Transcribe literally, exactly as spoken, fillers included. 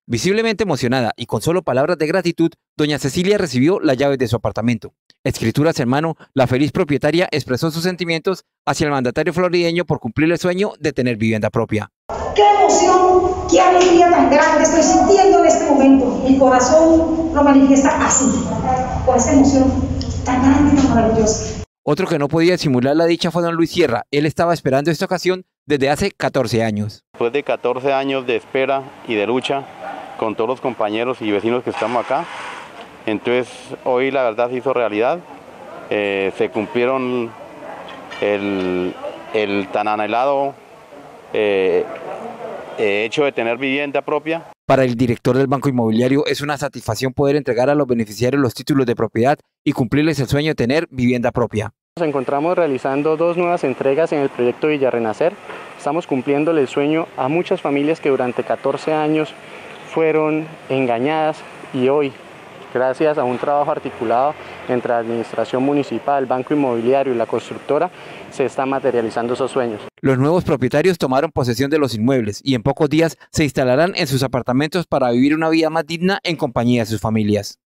Visiblemente emocionada y con solo palabras de gratitud, doña Cecilia recibió las llaves de su apartamento. Escrituras en mano, la feliz propietaria expresó sus sentimientos hacia el mandatario florideño por cumplir el sueño de tener vivienda propia. ¡Qué emoción! ¡Qué alegría tan grande estoy sintiendo en este momento! Mi corazón lo manifiesta así, con esta emoción tan grande y tan maravillosa. Otro que no podía simular la dicha fue don Luis Sierra. Él estaba esperando esta ocasión desde hace catorce años. Después de catorce años de espera y de lucha con todos los compañeros y vecinos que estamos acá, entonces hoy la verdad se hizo realidad. Eh, se cumplieron el, el tan anhelado eh, eh, hecho de tener vivienda propia. Para el director del Banco Inmobiliario es una satisfacción poder entregar a los beneficiarios los títulos de propiedad y cumplirles el sueño de tener vivienda propia. Nos encontramos realizando dos nuevas entregas en el proyecto Villa Renacer. Estamos cumpliéndole el sueño a muchas familias que durante catorce años fueron engañadas y hoy, gracias a un trabajo articulado entre la administración municipal, el Banco Inmobiliario y la constructora, se están materializando esos sueños. Los nuevos propietarios tomaron posesión de los inmuebles y en pocos días se instalarán en sus apartamentos para vivir una vida más digna en compañía de sus familias.